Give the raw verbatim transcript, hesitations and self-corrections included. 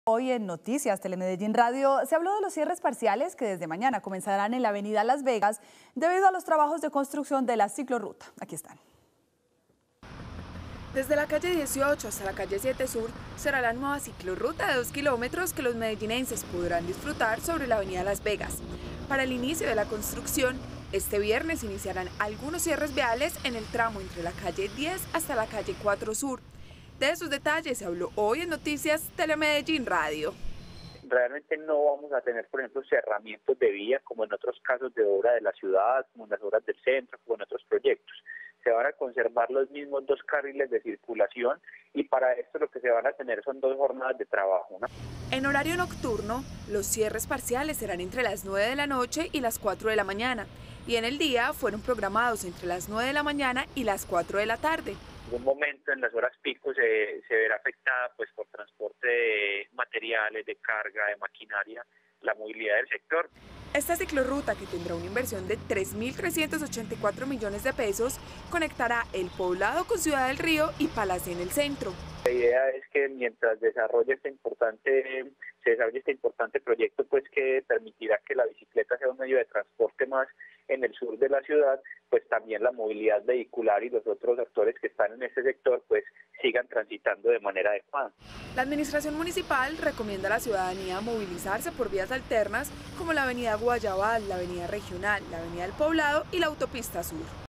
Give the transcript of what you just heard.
Hoy en Noticias Telemedellín Radio se habló de los cierres parciales que desde mañana comenzarán en la avenida Las Vegas debido a los trabajos de construcción de la ciclorruta. Aquí están. Desde la calle dieciocho hasta la calle siete Sur será la nueva ciclorruta de dos kilómetros que los medellinenses podrán disfrutar sobre la avenida Las Vegas. Para el inicio de la construcción, este viernes iniciarán algunos cierres viales en el tramo entre la calle diez hasta la calle cuatro Sur. De esos detalles se habló hoy en Noticias Telemedellín Radio. Realmente no vamos a tener, por ejemplo, cerramientos de vía como en otros casos de obra de la ciudad, como en las obras del centro, como en otros proyectos. Se van a conservar los mismos dos carriles de circulación y para esto lo que se van a tener son dos jornadas de trabajo, ¿no? En horario nocturno, los cierres parciales serán entre las nueve de la noche y las cuatro de la mañana, y en el día fueron programados entre las nueve de la mañana y las cuatro de la tarde. En un momento en las horas pico se, se verá afectada pues por transporte de materiales, de carga, de maquinaria, la movilidad del sector. Esta ciclorruta, que tendrá una inversión de tres mil trescientos ochenta y cuatro millones de pesos, conectará El Poblado con Ciudad del Río y Palacé en el centro. La idea es que mientras desarrolle este importante, se desarrolle este importante proyecto, pues que permitirá que la bicicleta sea un medio de transporte más en el sur de la ciudad, pues también la movilidad vehicular y los otros actores que están en este sector pues sigan transitando de manera adecuada. La administración municipal recomienda a la ciudadanía movilizarse por vías alternas como la avenida Guayabal, la avenida Regional, la avenida El Poblado y la autopista Sur.